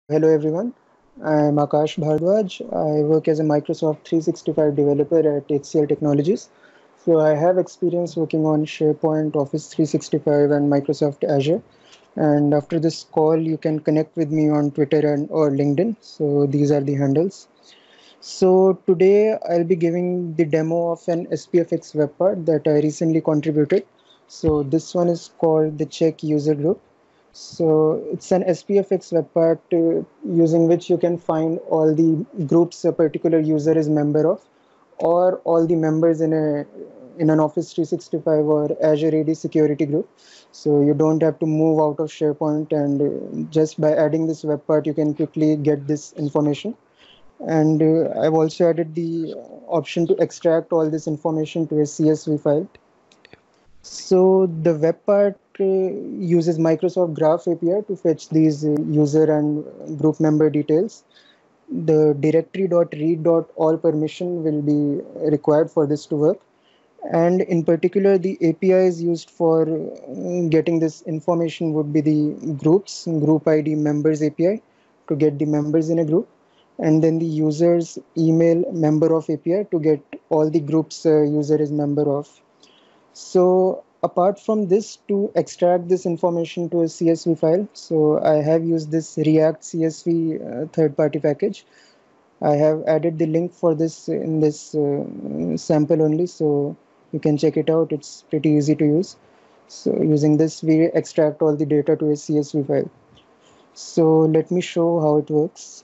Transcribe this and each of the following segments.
Hello everyone. I'm Aakash Bhardwaj. I work as a Microsoft 365 developer at HCL Technologies. So I have experience working on SharePoint, Office 365, and Microsoft Azure. And after this call, you can connect with me on Twitter and or LinkedIn. So these are the handles. So today I'll be giving the demo of an SPFx web part that I recently contributed. So this one is called the Check User Group. So it's an SPFx web part using which you can find all the groups a particular user is member of, or all the members in an Office 365 or Azure AD security group. So you don't have to move out of SharePoint, and just by adding this web part, you can quickly get this information. And I've also added the option to extract all this information to a CSV file. So the web part uses Microsoft Graph API to fetch these user and group member details. The directory.read.all permission will be required for this to work. And in particular, the API is used for getting this information would be the group ID members API to get the members in a group, and then the user's email member of API to get all the groups user is member of. So apart from this, to extract this information to a CSV file, so I have used this React CSV third-party package. I have added the link for this in this sample only, so you can check it out. It's pretty easy to use. So using this, we extract all the data to a CSV file. So let me show how it works.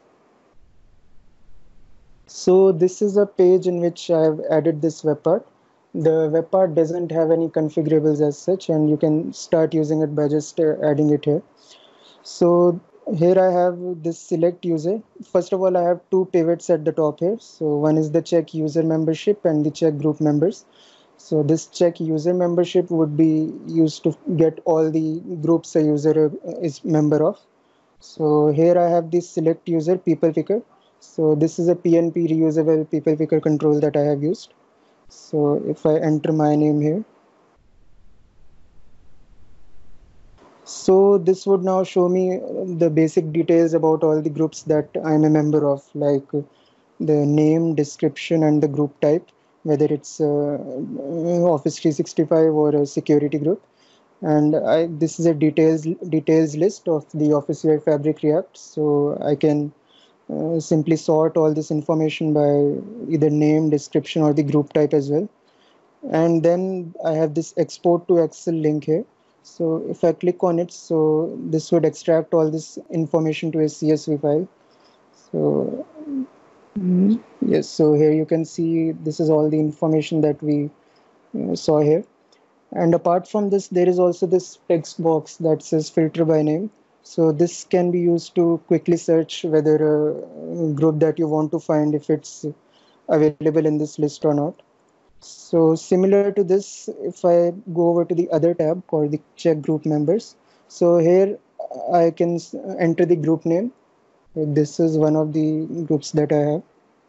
So this is a page in which I have added this web part. The web part doesn't have any configurables as such, and you can start using it by just adding it here. So here I have this select user. First of all, I have two pivots at the top here. So one is the check user membership and the check group members. So this check user membership would be used to get all the groups a user is member of. So here I have this select user people picker. So this is a PNP reusable people picker control that I have used. So if I enter my name here, so this would now show me the basic details about all the groups that I'm a member of, like the name, description, and the group type, whether it's Office 365 or a security group. And this is a details list of the Office UI Fabric React. So I can simply sort all this information by either name, description, or the group type as well. And then I have this export to Excel link here. So if I click on it, so this would extract all this information to a CSV file. So yes, so here you can see this is all the information that we saw here. And apart from this, there is also this text box that says filter by name. So this can be used to quickly search whether a group that you want to find, if it's available in this list or not. So similar to this, if I go over to the other tab called the check group members, so here I can enter the group name. This is one of the groups that I have.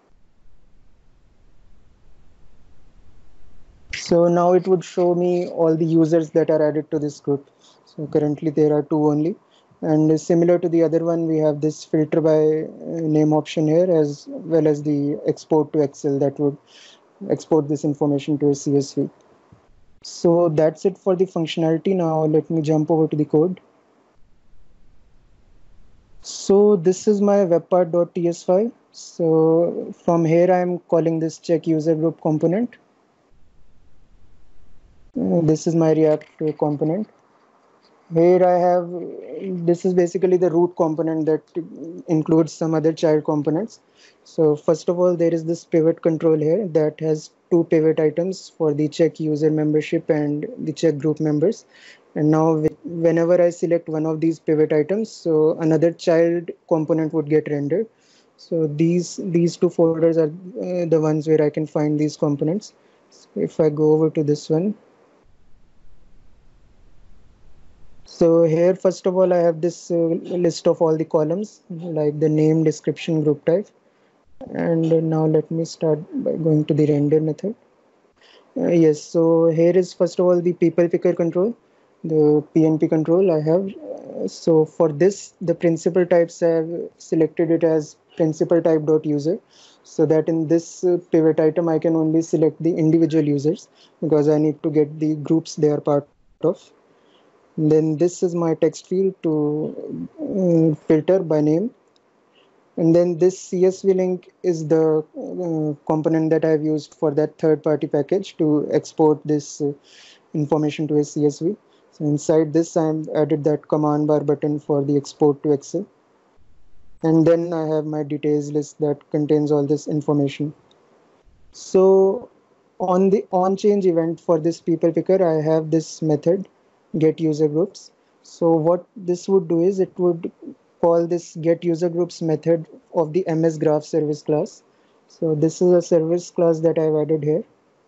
So now it would show me all the users that are added to this group. So currently there are two only. And similar to the other one, we have this filter by name option here, as well as the export to Excel that would export this information to a CSV. So that's it for the functionality. Now let me jump over to the code. So this is my webpart.ts file. So from here I'm calling this check user group component. This is my React component. Here I have, this is basically the root component that includes some other child components. So first of all, there is this pivot control here that has two pivot items for the check user membership and the check group members. And now whenever I select one of these pivot items, so another child component would get rendered. So these two folders are the ones where I can find these components. So if I go over to this one, so here, first of all, I have this list of all the columns, like the name, description, group type. And now let me start by going to the render method. Yes, so here is first of all the people picker control, the PNP control I have. So for this, the principal types have selected it as principal type.user, so that in this pivot item I can only select the individual users because I need to get the groups they are part of. Then this is my text field to filter by name. And then this CSV link is the component that I've used for that third-party package to export this information to a CSV. So inside this, I've added that command bar button for the export to Excel. And then I have my details list that contains all this information. So on the on-change event for this people picker, I have this method, get user groups. So what this would do is it would call this get user groups method of the MS Graph service class. So this is a service class that I've added here.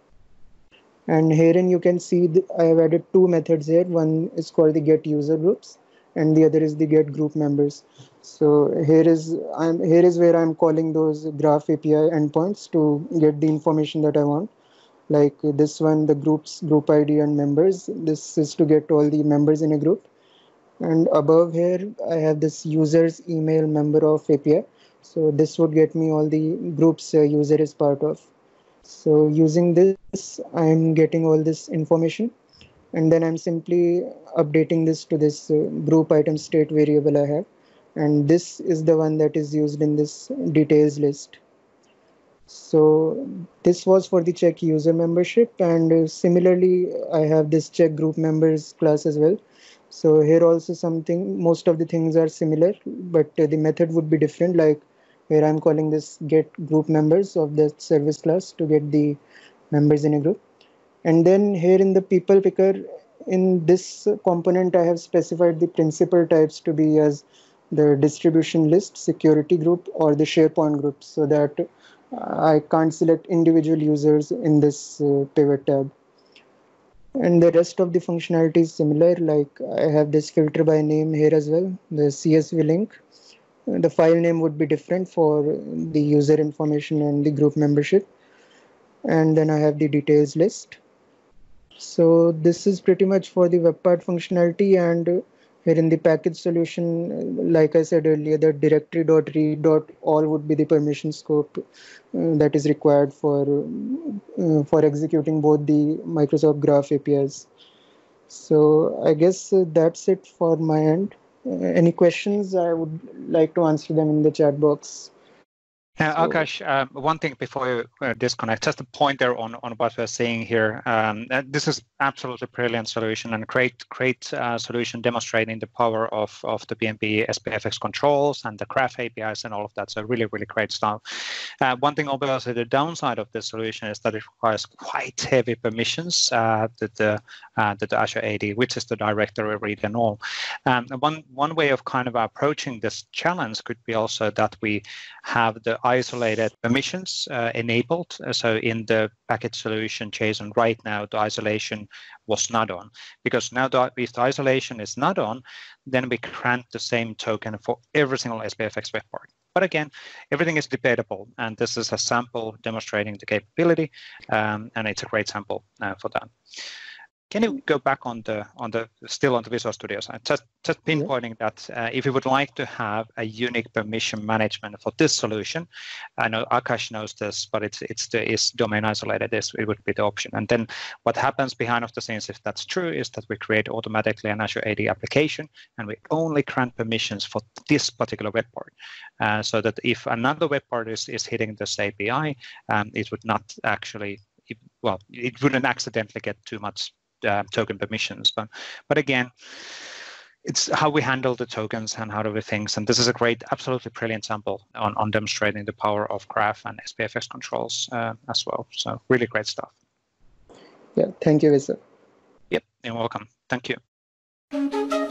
And herein you can see I have added two methods here. One is called the get user groups and the other is the get group members. So here is where I'm calling those graph API endpoints to get the information that I want. Like this one, the groups, group ID and members. This is to get all the members in a group. And above here, I have this users email member of API. So this would get me all the groups user is part of. So using this, I'm getting all this information. And then I'm simply updating this to this group item state variable I have. And this is the one that is used in this details list. So this was for the check user membership, and similarly I have this check group members class as well. So here also most of the things are similar, but the method would be different. Like here I'm calling this get group members of the service class to get the members in a group. And then here in the people picker, in this component I have specified the principal types to be as the distribution list, security group, or the SharePoint group, so that I can't select individual users in this pivot tab. And the rest of the functionality is similar. Like I have this filter by name here as well, the CSV link. The file name would be different for the user information and the group membership. And then I have the details list. So this is pretty much for the web part functionality. And here in the package solution, like I said earlier, the directory.read.all would be the permission scope that is required for executing both the Microsoft Graph APIs. So I guess that's it for my end. Any questions? I would like to answer them in the chat box. Aakash, one thing before you disconnect, just a pointer on what we're saying here. This is absolutely brilliant solution and great solution demonstrating the power of the PnP SPFx controls and the graph APIs and all of that. So really great stuff. One thing obviously the downside of this solution is that it requires quite heavy permissions to the Azure AD, which is the directory read and all. One way of kind of approaching this challenge could be also that we have the isolated permissions enabled. So in the package solution JSON right now, the isolation was not on. Because now if the isolation is not on, then we grant the same token for every single SPFx web part. But again, everything is debatable, and this is a sample demonstrating the capability, and it's a great sample for that. Can you go back still on the Visual Studio side? Just pinpointing that if you would like to have a unique permission management for this solution, I know Aakash knows this, but it's domain isolated. It would be the option. And then what happens behind of the scenes, if that's true, is that we create automatically an Azure AD application, and we only grant permissions for this particular web part, so that if another web part is hitting this API, it would not actually, it wouldn't accidentally get too much token permissions, but again, it's how we handle the tokens and how do we things. And this is a great, absolutely brilliant sample on demonstrating the power of Graph and SPFx controls as well. So really great stuff. Yeah, thank you, Visa. Yep, you're welcome. Thank you.